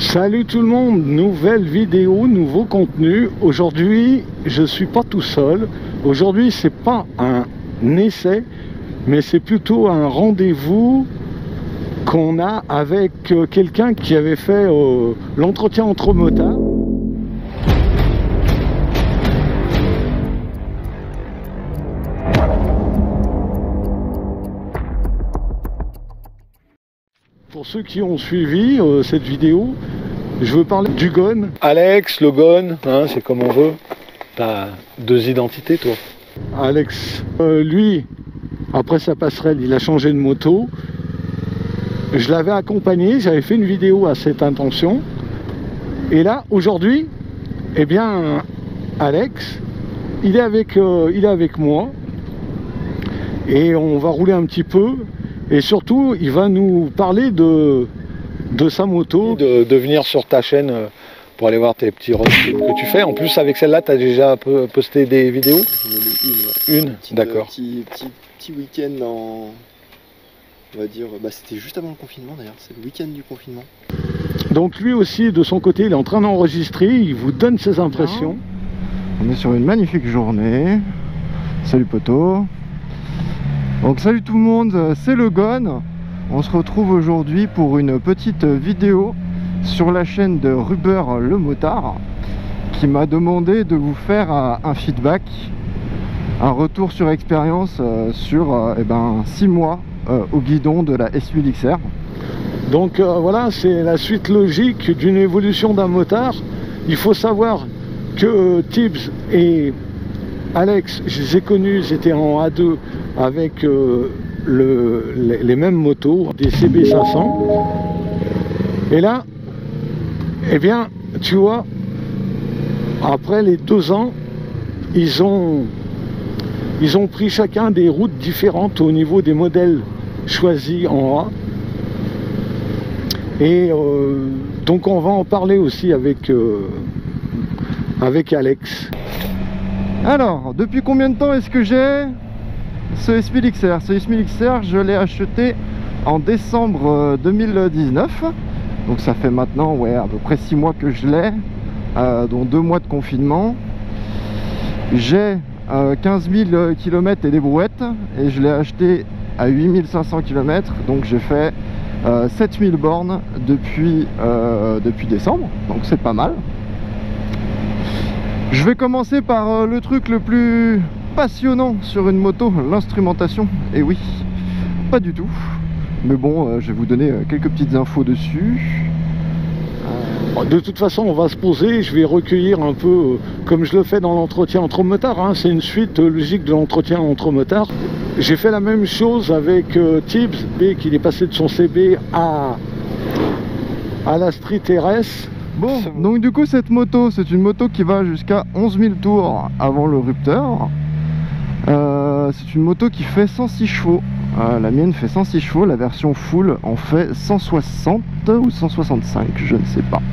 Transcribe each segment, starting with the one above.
Salut tout le monde, nouvelle vidéo, nouveau contenu. Aujourd'hui, je suis pas tout seul. Aujourd'hui, c'est pas un essai, mais c'est plutôt un rendez-vous qu'on a avec quelqu'un qui avait fait l'entretien entre motards. Pour ceux qui ont suivi cette vidéo, je veux parler du Gon. Alex, le Gon, hein, c'est comme on veut. T'as deux identités, toi. Alex, lui, après sa passerelle, il a changé de moto. Je l'avais accompagné, j'avais fait une vidéo à cette intention. Et là, aujourd'hui, eh bien, Alex, il est avec moi. Et on va rouler un petit peu. Et surtout, il va nous parler de sa moto, de venir sur ta chaîne pour aller voir tes petits road trips que tu fais. En plus, avec celle-là, tu as déjà posté des vidéos? Une, d'accord. Petit week-end en... On va dire... Bah, c'était juste avant le confinement d'ailleurs, c'est le week-end du confinement. Donc lui aussi, de son côté, il est en train d'enregistrer, il vous donne ses impressions. On est sur une magnifique journée. Salut poto. Donc salut tout le monde, c'est le Gon. On se retrouve aujourd'hui pour une petite vidéo sur la chaîne de Ruber le motard, qui m'a demandé de vous faire un feedback, un retour sur expérience sur 6 mois au guidon de la S1000XR. Donc voilà, c'est la suite logique d'une évolution d'un motard. Il faut savoir que Tibbs et Alex, je les ai connus, ils étaient en A2 avec les mêmes motos, des CB500. Et là, eh bien, tu vois, après les 2 ans, ils ont pris chacun des routes différentes au niveau des modèles choisis en A. Et donc on va en parler aussi avec Alex. Alors, depuis combien de temps est-ce que j'ai ce S1000XR? Ce S1000XR, je l'ai acheté en décembre 2019. Donc ça fait maintenant à peu près 6 mois que je l'ai, dont 2 mois de confinement. J'ai 15 000 km et des brouettes, et je l'ai acheté à 8500 km. Donc j'ai fait 7000 bornes depuis décembre, donc c'est pas mal. Je vais commencer par le truc le plus passionnant sur une moto, l'instrumentation. Et oui, pas du tout. Mais bon, je vais vous donner quelques petites infos dessus. De toute façon, on va se poser, je vais recueillir un peu, comme je le fais dans l'entretien entre motards, hein, c'est une suite logique de l'entretien entre motards. J'ai fait la même chose avec Tibbs, qu'il est passé de son CB à la Street RS. Bon, donc du coup cette moto, c'est une moto qui va jusqu'à 11 000 tours avant le rupteur. C'est une moto qui fait 106 chevaux. La mienne fait 106 chevaux, la version full en fait 160 ou 165, je ne sais pas.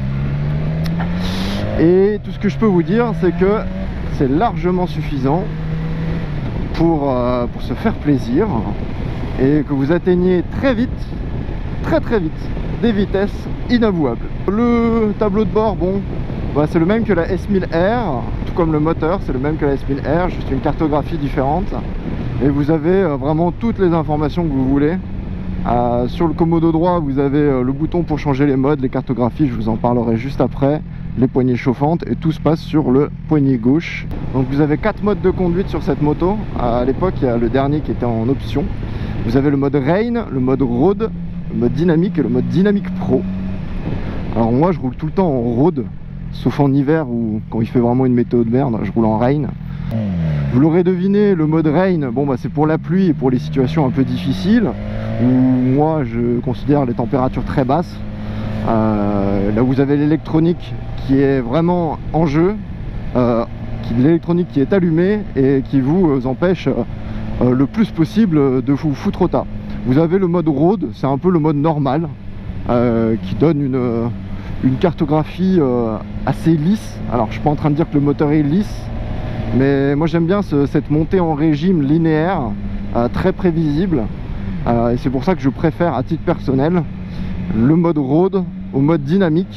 Et tout ce que je peux vous dire, c'est que c'est largement suffisant pour se faire plaisir et que vous atteignez très vite, très vite, des vitesses inavouables. Le tableau de bord, bon, c'est le même que la S1000R, tout comme le moteur, c'est le même que la S1000R, juste une cartographie différente. Et vous avez vraiment toutes les informations que vous voulez. Sur le commodo droit, vous avez le bouton pour changer les modes, les cartographies, je vous en parlerai juste après, les poignées chauffantes, et tout se passe sur le poignet gauche. Donc vous avez 4 modes de conduite sur cette moto. À l'époque, il y a le dernier qui était en option. Vous avez le mode Rain, le mode Road, le mode Dynamique et le mode Dynamique Pro. Alors moi, je roule tout le temps en Road, sauf en hiver ou quand il fait vraiment une météo de merde, je roule en Rain. Vous l'aurez deviné, le mode Rain, bon c'est pour la pluie et pour les situations un peu difficiles, où moi je considère les températures très basses. Là vous avez l'électronique qui est vraiment en jeu, l'électronique qui est allumée et qui vous empêche le plus possible de vous foutre au tas. Vous avez le mode Road, c'est un peu le mode normal, qui donne une cartographie assez lisse. Alors je suis pas en train de dire que le moteur est lisse, mais moi j'aime bien cette montée en régime linéaire, très prévisible, et c'est pour ça que je préfère à titre personnel le mode Road au mode dynamique,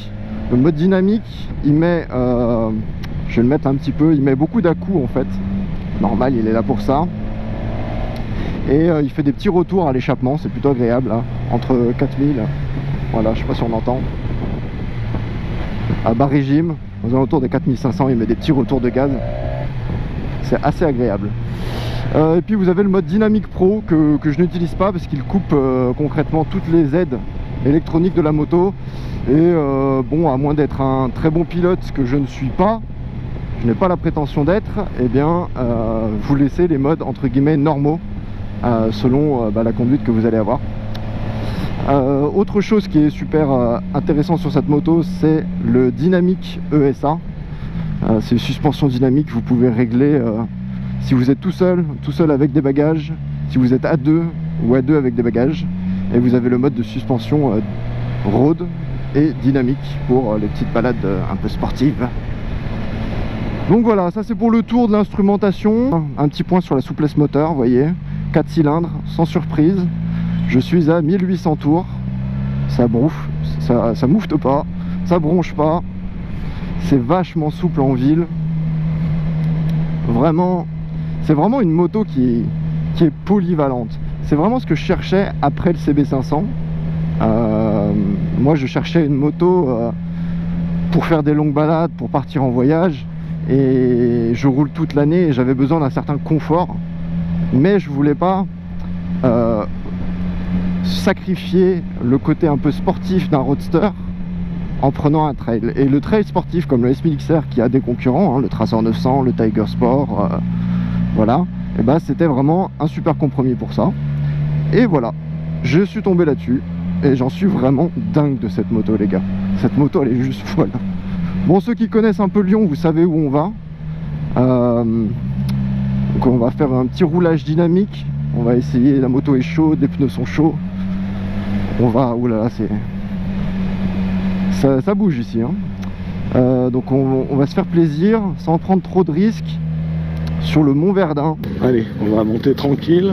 Le mode dynamique, il met, je vais le mettre un petit peu, il met beaucoup d'à-coups en fait. Normal, il est là pour ça. Et il fait des petits retours à l'échappement, c'est plutôt agréable, hein, entre 4000, voilà, je sais pas si on entend. À bas régime, aux alentours des 4500, il met des petits retours de gaz. C'est assez agréable. Et puis vous avez le mode dynamique pro que je n'utilise pas parce qu'il coupe concrètement toutes les aides électroniques de la moto. Et bon, à moins d'être un très bon pilote, ce que je ne suis pas, je n'ai pas la prétention d'être, et bien vous laissez les modes entre guillemets normaux selon la conduite que vous allez avoir. Autre chose qui est super intéressant sur cette moto, c'est le dynamique ESA. C'est une suspension dynamique, vous pouvez régler si vous êtes tout seul avec des bagages, si vous êtes à deux ou à deux avec des bagages, et vous avez le mode de suspension road et dynamique pour les petites balades un peu sportives. Donc voilà, ça c'est pour le tour de l'instrumentation. Un petit point sur la souplesse moteur, vous voyez, 4 cylindres, sans surprise. Je suis à 1800 tours, ça bouffe, ça moufte pas, ça bronche pas, c'est vachement souple en ville. Vraiment, c'est vraiment une moto qui est polyvalente. C'est vraiment ce que je cherchais après le CB500. Moi je cherchais une moto pour faire des longues balades, pour partir en voyage, et je roule toute l'année et j'avais besoin d'un certain confort, mais je voulais pas sacrifier le côté un peu sportif d'un roadster en prenant un trail. Et le trail sportif comme le S1000 XR qui a des concurrents, hein, le Tracer 900, le Tiger Sport, voilà, et ben c'était vraiment un super compromis pour ça. Et voilà, je suis tombé là-dessus et j'en suis vraiment dingue de cette moto, les gars. Cette moto elle est juste folle. Bon, ceux qui connaissent un peu Lyon, vous savez où on va. Donc on va faire un petit roulage dynamique. On va essayer, la moto est chaude, les pneus sont chauds. On va, oulala, ça bouge ici, hein. Donc on va se faire plaisir sans prendre trop de risques sur le Mont Verdun. Allez, on va monter tranquille.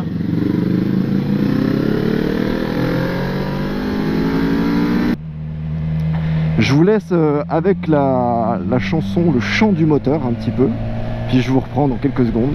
Je vous laisse avec la chanson, le chant du moteur un petit peu, puis je vous reprends dans quelques secondes.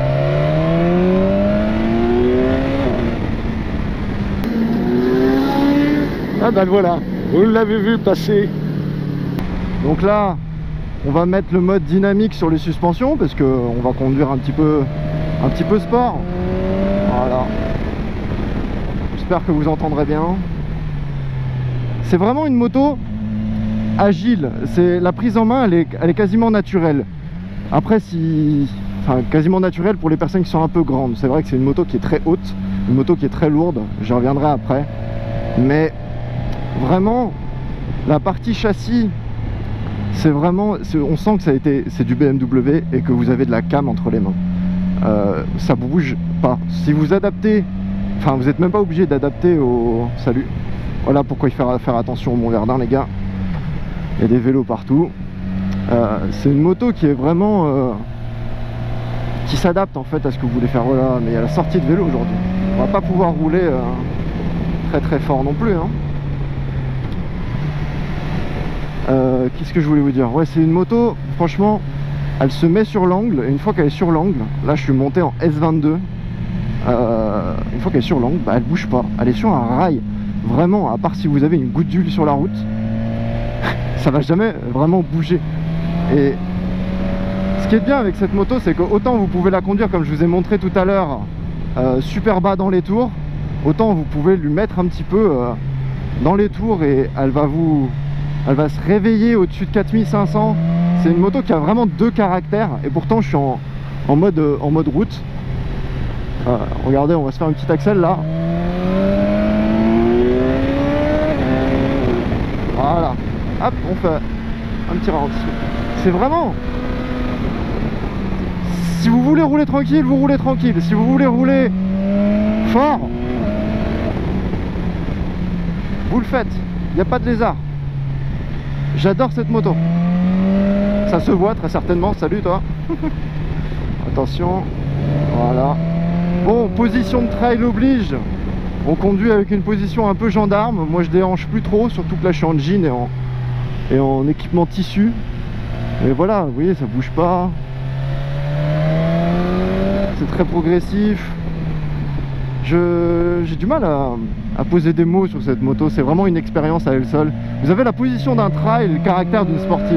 Ah ben voilà, vous l'avez vu passer. Donc là, on va mettre le mode dynamique sur les suspensions parce que on va conduire un petit peu sport. Voilà. J'espère que vous entendrez bien. C'est vraiment une moto agile. C'est la prise en main, elle est quasiment naturelle. Après, enfin, quasiment naturelle pour les personnes qui sont un peu grandes. C'est vrai que c'est une moto qui est très haute, une moto qui est très lourde. J'y reviendrai après. Mais vraiment, la partie châssis, c'est vraiment, on sent que c'est du BMW et que vous avez de la cam entre les mains. Ça bouge pas. Si vous adaptez, enfin vous n'êtes même pas obligé d'adapter au... Salut. Voilà pourquoi il faut faire attention au Mont Verdun, les gars. Il y a des vélos partout. C'est une moto qui est vraiment qui s'adapte en fait à ce que vous voulez faire. Voilà, mais il y a la sortie de vélo aujourd'hui. On va pas pouvoir rouler très fort non plus, hein. Qu'est-ce que je voulais vous dire? Ouais, c'est une moto, franchement, elle se met sur l'angle, et une fois qu'elle est sur l'angle, là je suis monté en S22, une fois qu'elle est sur l'angle, bah, elle bouge pas, elle est sur un rail, vraiment, à part si vous avez une goutte d'huile sur la route, ça va jamais vraiment bouger. Et ce qui est bien avec cette moto, c'est que autant vous pouvez la conduire comme je vous ai montré tout à l'heure, super bas dans les tours, autant vous pouvez lui mettre un petit peu dans les tours et elle va se réveiller au-dessus de 4500. C'est une moto qui a vraiment deux caractères et pourtant je suis en mode route. Regardez, on va se faire une petite accel là. Voilà, hop, on fait un petit ralentissement. C'est vraiment, si vous voulez rouler tranquille, vous roulez tranquille. Si vous voulez rouler fort, vous le faites. Il n'y a pas de lézard. J'adore cette moto. Ça se voit très certainement. Salut toi. Attention. Voilà. Bon, position de trail oblige. On conduit avec une position un peu gendarme. Moi je déhanche plus trop, surtout que là je suis en jean et et en équipement tissu. Et voilà, vous voyez, ça bouge pas. C'est très progressif. J'ai du mal à poser des mots sur cette moto. C'est vraiment une expérience à elle seule. Vous avez la position d'un trail et le caractère d'une sportive.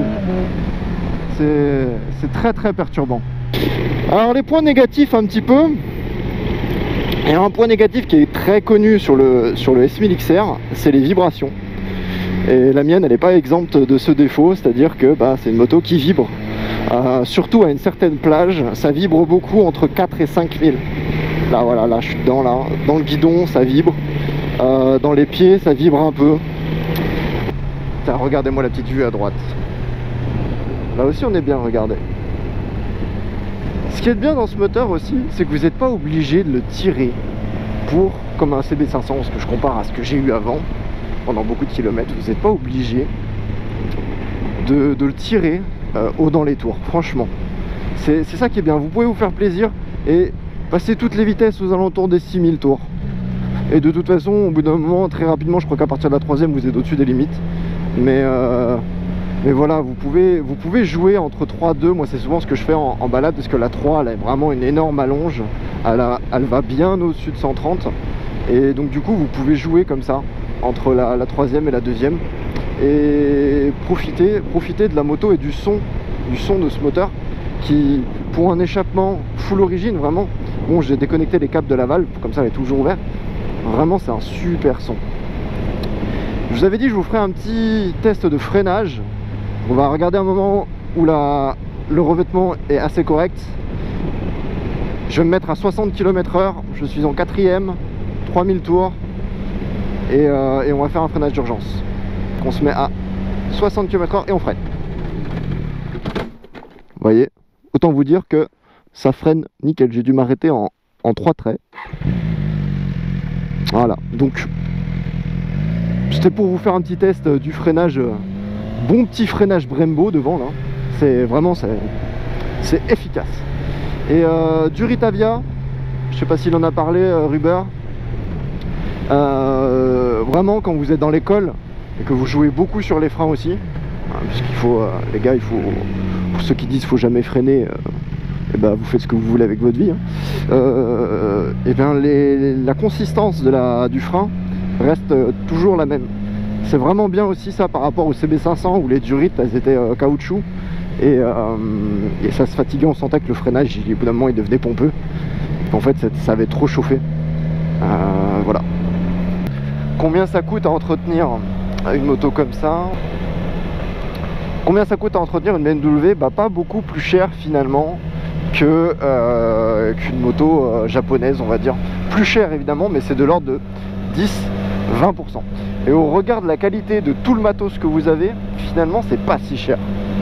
C'est très très perturbant. Alors les points négatifs un petit peu. Il y a un point négatif qui est très connu sur le S1000 XR, c'est les vibrations. Et la mienne, elle n'est pas exempte de ce défaut, c'est-à-dire que c'est une moto qui vibre. Surtout à une certaine plage, ça vibre beaucoup entre 4 et 5 000. Là, voilà, là, je suis dedans, là. Dans le guidon, ça vibre. Dans les pieds, ça vibre un peu. Regardez-moi la petite vue à droite. Là aussi, on est bien, regardez. Ce qui est bien dans ce moteur aussi, c'est que vous n'êtes pas obligé de le tirer pour, comme un CB500, ce que je compare à ce que j'ai eu avant, pendant beaucoup de kilomètres, vous n'êtes pas obligé de le tirer haut dans les tours, franchement. C'est ça qui est bien, vous pouvez vous faire plaisir et passer toutes les vitesses aux alentours des 6000 tours. Et de toute façon, au bout d'un moment, très rapidement, je crois qu'à partir de la 3e, vous êtes au-dessus des limites. Mais voilà, vous pouvez jouer entre 3-2. Moi, c'est souvent ce que je fais en balade, parce que la 3, elle a vraiment une énorme allonge. Elle va bien au-dessus de 130. Et donc, du coup, vous pouvez jouer comme ça, entre la 3e et la 2e. Et profiter de la moto et du son de ce moteur, qui, pour un échappement full origine, vraiment, bon, j'ai déconnecté les câbles de la valve, comme ça, elle est toujours ouverte. Vraiment, c'est un super son. Je vous avais dit, je vous ferai un petit test de freinage. On va regarder un moment où le revêtement est assez correct. Je vais me mettre à 60 km/h. Je suis en 4e, 3000 tours. Et on va faire un freinage d'urgence. On se met à 60 km/h et on freine. Vous voyez, autant vous dire que ça freine nickel. J'ai dû m'arrêter en 3 traits. Voilà, donc c'était pour vous faire un petit test du freinage. Bon petit freinage Brembo devant là. C'est vraiment c'est efficace. Et du Ritavia, je sais pas s'il en a parlé, Ruber. Vraiment, quand vous êtes dans l'école et que vous jouez beaucoup sur les freins aussi, puisqu'il faut, les gars, il faut, pour ceux qui disent qu'il faut jamais freiner, et vous faites ce que vous voulez avec votre vie. Et bien la consistance du frein reste toujours la même. C'est vraiment bien aussi ça par rapport au CB500 où les durites elles étaient caoutchouc et ça se fatiguait, on sentait que le freinage au bout d'un moment il devenait pompeux. En fait ça avait trop chauffé. Voilà. Combien ça coûte à entretenir une moto comme ça? Combien ça coûte à entretenir une BMW? Pas beaucoup plus cher finalement qu'une moto japonaise, on va dire. Plus cher évidemment, mais c'est de l'ordre de 10-20%. Et au regard de la qualité de tout le matos que vous avez, finalement c'est pas si cher.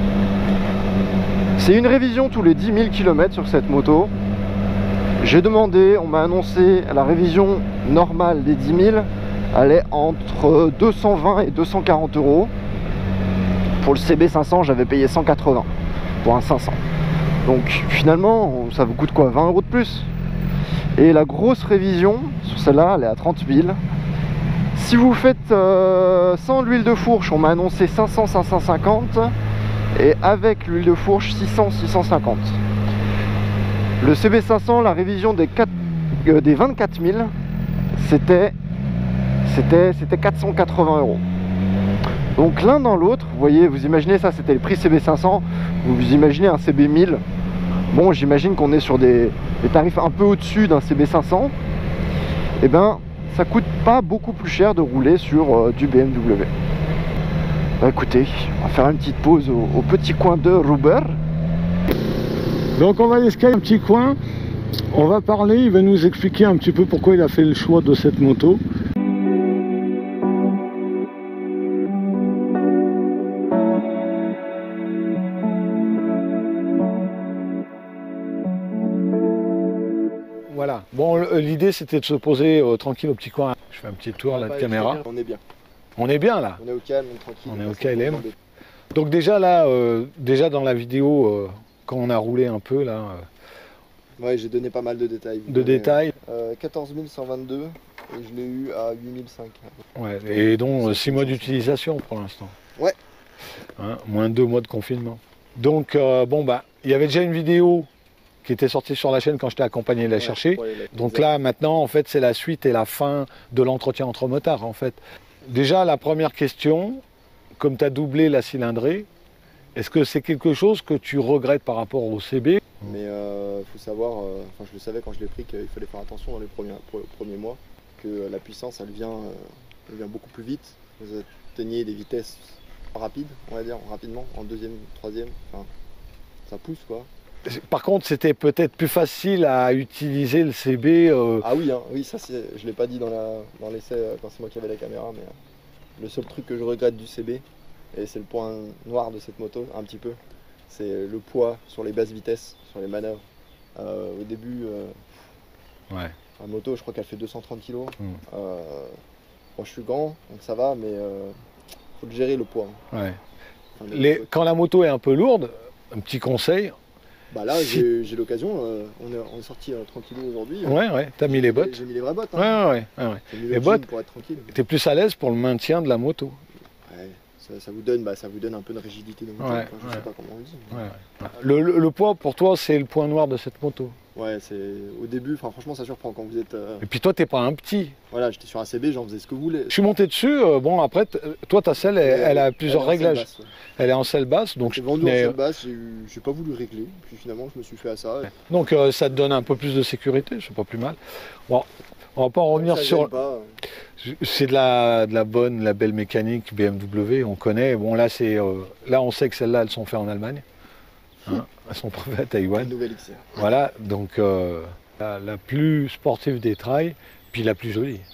C'est une révision tous les 10 000 km sur cette moto. J'ai demandé, on m'a annoncé la révision normale des 10 000, elle est entre 220 et 240 euros. Pour le CB500, j'avais payé 180 pour un 500. Donc finalement, ça vous coûte quoi? 20 euros de plus. Et la grosse révision, sur celle-là, elle est à 30 000. Si vous faites sans l'huile de fourche, on m'a annoncé 500-550. Et avec l'huile de fourche, 600-650. Le CB500, la révision des 24 000, c'était 480 euros. Donc l'un dans l'autre, vous voyez, vous imaginez ça, c'était le prix CB500, vous imaginez un CB1000. Bon, j'imagine qu'on est sur des tarifs un peu au-dessus d'un CB500. Et ben, ça coûte pas beaucoup plus cher de rouler sur du BMW. Écoutez, on va faire une petite pause au petit coin de Ruber. Donc on va aller escalader un petit coin, on va parler, il va nous expliquer un petit peu pourquoi il a fait le choix de cette moto. Voilà, bon l'idée c'était de se poser tranquille au petit coin. Je fais un petit tour là de caméra. On est bien. On est bien là. On est au calme, tranquille. On est au KLM. Donc déjà là, déjà dans la vidéo, quand on a roulé un peu là... ouais, j'ai donné pas mal de détails. 14 122 et je l'ai eu à 8005. Ouais, et donc 6 mois d'utilisation pour l'instant. Ouais. hein, moins 2 mois de confinement. Donc bon bah, il y avait déjà une vidéo qui était sortie sur la chaîne quand je t'ai accompagné la chercher. Donc là maintenant en fait c'est la suite et la fin de l'entretien entre motards en fait. Déjà la première question, comme tu as doublé la cylindrée, est-ce que c'est quelque chose que tu regrettes par rapport au CB? Mais faut savoir, enfin je le savais quand je l'ai pris qu'il fallait faire attention dans les premiers mois, que la puissance elle vient beaucoup plus vite. Vous atteignez des vitesses rapides, on va dire, rapidement, en deuxième, troisième, enfin ça pousse quoi. Par contre, c'était peut-être plus facile à utiliser le CB. Ah oui, hein, oui, ça je l'ai pas dit dans l'essai quand c'est moi qui avais la caméra, mais le seul truc que je regrette du CB, et c'est le point noir de cette moto, un petit peu, c'est le poids sur les basses vitesses, sur les manœuvres. Au début, Ouais. la moto, je crois qu'elle fait 230 kg. Bon, je suis grand, donc ça va, mais faut le gérer le poids. Ouais. Enfin, Quand la moto est un peu lourde, un petit conseil. bah là, si... j'ai l'occasion, on est sorti tranquillou aujourd'hui. Ouais, t'as mis les bottes. J'ai mis les vraies bottes. Hein. Ouais. J'ai mis Les le bottes, jean pour être tranquille. t'es plus à l'aise pour le maintien de la moto. Ouais, ça vous donne un peu de rigidité dans le Ouais, je sais pas comment on dit. Ouais. Le poids, pour toi, c'est le point noir de cette moto. Ouais, c'est au début, franchement, ça surprend quand vous êtes. Et puis toi, t'es pas un petit. Voilà, j'étais sur un CB, j'en faisais ce que vous voulez. Je suis monté dessus, bon après, toi ta selle, elle a plusieurs réglages. Basse, ouais. Elle est en selle basse, donc J'ai vendu en selle basse, j'ai pas voulu régler, puis finalement je me suis fait à ça. Donc ça te donne un peu plus de sécurité, c'est pas plus mal. Bon, on va pas en revenir ça sur... C'est de la bonne, la belle mécanique BMW, on connaît. Bon là, là on sait que celles-là, elles sont faites en Allemagne. Hein, elles sont pas faites à Taïwan. Une nouvelle XR. Voilà, donc la plus sportive des trails, puis la plus jolie.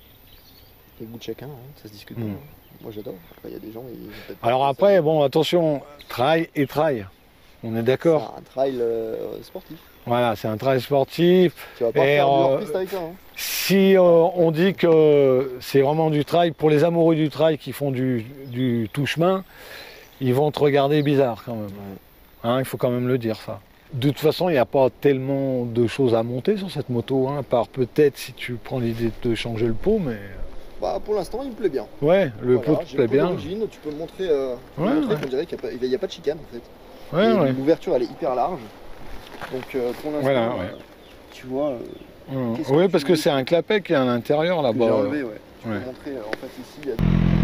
Le goût de chacun, hein, ça se discute. Moi j'adore. Après il y a des gens. Alors après, bon attention, trail et trail. On est d'accord. C'est un trail sportif. Voilà, c'est un trail sportif. Tu vas pas faire du hors-piste avec ça. Hein. Si on dit que c'est vraiment du trail, pour les amoureux du trail qui font du tout-chemin, ils vont te regarder bizarre quand même. Ouais. Hein, il faut quand même le dire ça. De toute façon, il n'y a pas tellement de choses à monter sur cette moto, hein, à part peut-être si tu prends l'idée de changer le pot, mais... Bah, pour l'instant, il me plaît bien. Ouais, le pot te plaît bien. Tu peux me montrer, on dirait qu'il n'y a pas de chicane en fait. Ouais. L'ouverture elle est hyper large. Donc pour l'instant, voilà, tu vois. Oui, parce que c'est un clapet qui est à l'intérieur là-bas. J'ai enlevé, ouais. Tu peux montrer, en fait ici, il y a...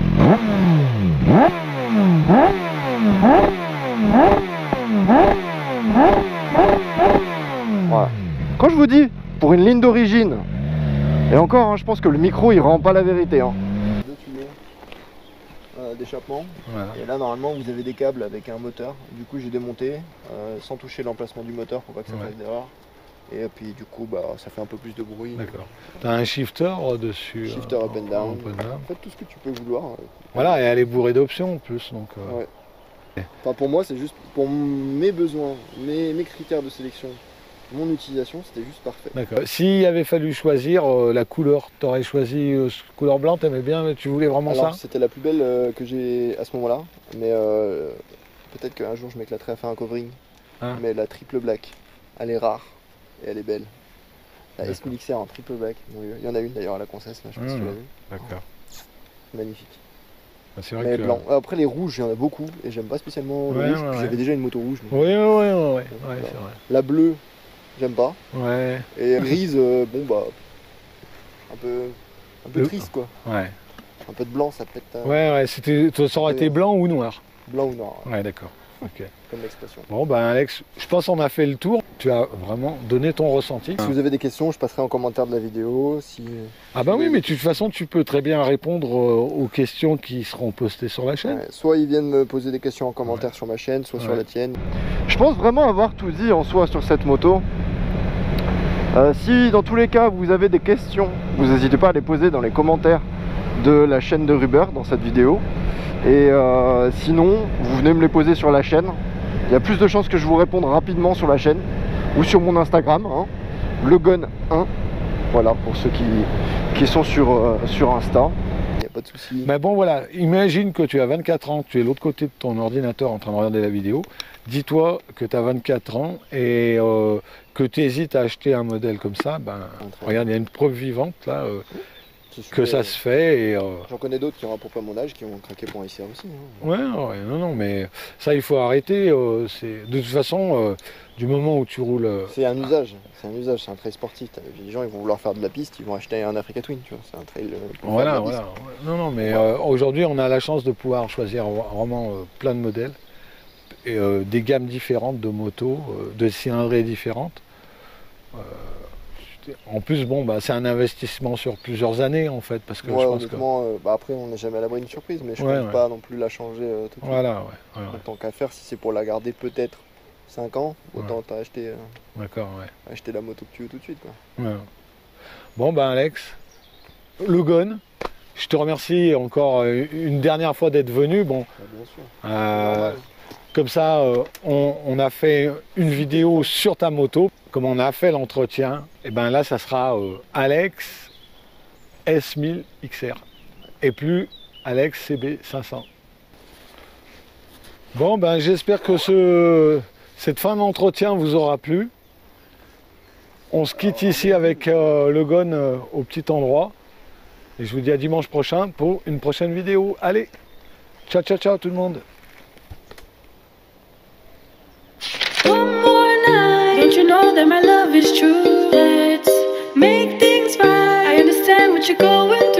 Voilà. Quand je vous dis, pour une ligne d'origine, et encore, hein, je pense que le micro il rend pas la vérité. Hein. Deux tuyaux d'échappement. Voilà. Et là, normalement, vous avez des câbles avec un moteur. Du coup, j'ai démonté sans toucher l'emplacement du moteur pour pas que ça fasse d'erreur. Et puis, du coup, bah, ça fait un peu plus de bruit. D'accord. Tu as un shifter dessus. Shifter up and down. En fait, tout ce que tu peux vouloir. Voilà, et elle est bourrée d'options en plus. Donc, ouais. Enfin, pour moi, c'est juste pour mes besoins, mes critères de sélection, mon utilisation, c'était juste parfait. D'accord. S'il avait fallu choisir la couleur, tu aurais choisi couleur blanc, t'aimais bien, mais tu voulais vraiment ça? C'était la plus belle que j'ai à ce moment-là, mais peut-être qu'un jour je m'éclaterai à faire un covering. Ah. Mais la triple black, elle est rare et elle est belle. La S1000 XR en triple black, il y en a une d'ailleurs à la Concesse, là, je sais pas si tu l'as vu. D'accord. Magnifique. C'est vrai mais que... blanc. Après les rouges, il y en a beaucoup et j'aime pas spécialement le rouge, j'avais déjà une moto rouge. Donc... Ouais, c'est vrai. La bleue, j'aime pas. Ouais. Et grise, bon bah, un peu triste quoi. Ouais. Un peu de blanc, ça peut être... Ouais, ça aurait été blanc ou noir. Blanc ou noir. Ouais, d'accord. Ok. Comme l'expression. Bon ben Alex, je pense qu'on a fait le tour. Tu as vraiment donné ton ressenti. Si vous avez des questions, je passerai en commentaire de la vidéo. Ah bah oui, mais de toute façon, tu peux très bien répondre aux questions qui seront postées sur la chaîne. Ouais, soit ils viennent me poser des questions en commentaire sur ma chaîne, soit sur la tienne. Je pense vraiment avoir tout dit en soi sur cette moto. Si dans tous les cas vous avez des questions, vous n'hésitez pas à les poser dans les commentaires de la chaîne de Ruber dans cette vidéo. Et sinon, vous venez me les poser sur la chaîne. Il y a plus de chances que je vous réponde rapidement sur la chaîne ou sur mon Instagram, hein, legon1. Voilà, pour ceux qui sont sur Insta. Il n'y a pas de souci. Mais bon, voilà, imagine que tu as 24 ans, tu es de l'autre côté de ton ordinateur en train de regarder la vidéo. Dis-toi que tu as 24 ans et que tu hésites à acheter un modèle comme ça. Ben, regarde, il y a une preuve vivante là. que ça se fait. Et, j'en connais d'autres qui ont à peu près mon âge qui ont craqué pour un ICR aussi. Hein. Ouais, non, mais ça, il faut arrêter. De toute façon, du moment où tu roules. C'est un usage, c'est un trail sportif. Les gens, ils vont vouloir faire de la piste, ils vont acheter un Africa Twin, tu vois. C'est un trail. Voilà. Non, mais aujourd'hui, on a la chance de pouvoir choisir vraiment plein de modèles, et, des gammes différentes de motos, de cylindrées différentes. En plus, bon, bah, c'est un investissement sur plusieurs années en fait, parce que je pense que... après, on n'est jamais à l'abri d'une surprise, mais je ne pense pas non plus la changer tout de suite. Voilà, Donc, tant qu'à faire, si c'est pour la garder peut-être 5 ans, autant t'as acheté, acheter la moto que tu veux tout de suite. Quoi. Ouais. Bon, ben Alex, le Gone, je te remercie encore une dernière fois d'être venu. Bon, bien sûr. Comme ça, on a fait une vidéo sur ta moto. Comme on a fait l'entretien, et ben là, ça sera Alex S1000 XR et plus Alex CB500. Bon, ben j'espère que cette fin d'entretien vous aura plu. On se quitte ici avec le Gone au petit endroit. Et je vous dis à dimanche prochain pour une prochaine vidéo. Allez, ciao tout le monde. Don't you know that my love is true? Let's make things right. I understand what you're going